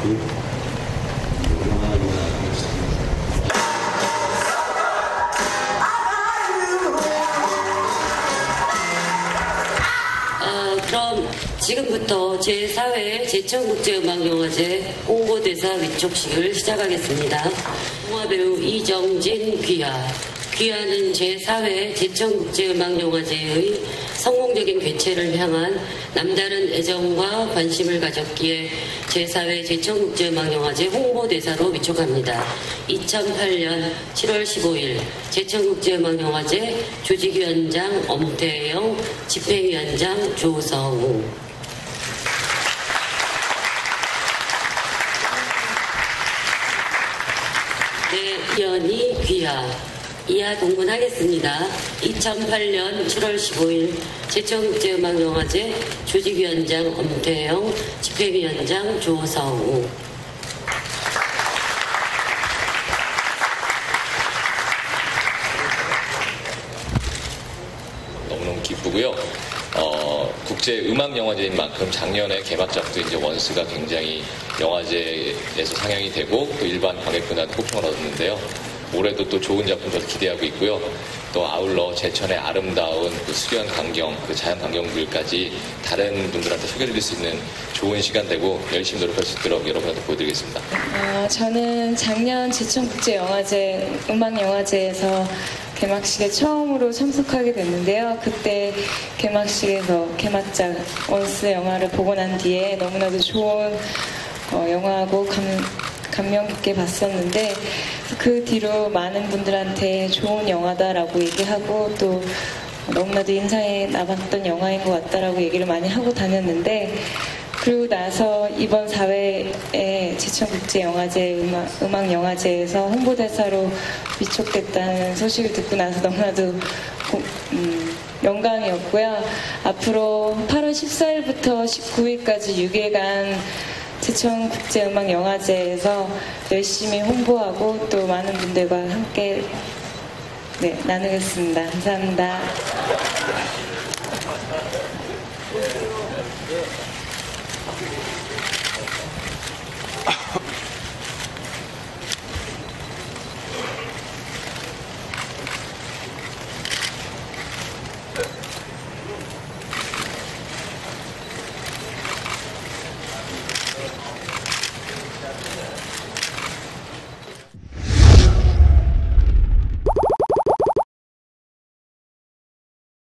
모두 그럼 지금부터 제4회 제천국제음악영화제 홍보대사 위촉식을 시작하겠습니다. 영화배우 이정진 귀하. 귀하는 제4회 제천국제음악영화제의 성공적인 개최를 향한 남다른 애정과 관심을 가졌기에 제4회 제천국제음악영화제 홍보대사로 위촉합니다. 2008년 7월 15일 제천국제음악영화제 조직위원장 엄태영, 집행위원장 조성우. 네, 연희 귀하. 이하 동문하겠습니다. 2008년 7월 15일 제천국제음악영화제 조직위원장 엄태영, 집행위원장 조성우. 너무너무 기쁘고요. 국제음악영화제인 만큼 작년에 개막작도 이제 원스가 굉장히 영화제에서 상영이 되고 또 일반 관객분한테 호평을 얻었는데요. 올해도 또 좋은 작품들 기대하고 있고요. 또 아울러 제천의 아름다운 그 수려한 광경, 그 자연 광경들까지 다른 분들한테 소개해드릴 수 있는 좋은 시간 되고 열심히 노력할 수 있도록 여러분한테 보여드리겠습니다. 저는 작년 제천국제영화제 음악영화제에서 개막식에 처음으로 참석하게 됐는데요. 그때 개막식에서 개막작 원스 영화를 보고 난 뒤에 너무나도 좋은 영화하고 감명 깊게 봤었는데 그 뒤로 많은 분들한테 좋은 영화다라고 얘기하고 또 너무나도 인상에 남았던 영화인 것 같다라고 얘기를 많이 하고 다녔는데 그리고 나서 이번 4회에 제천국제영화제 음악영화제에서 홍보대사로 위촉됐다는 소식을 듣고 나서 너무나도 영광이었고요. 앞으로 8월 14일부터 19일까지 6일간 제천국제음악영화제에서 열심히 홍보하고 또 많은 분들과 함께 나누겠습니다. 감사합니다.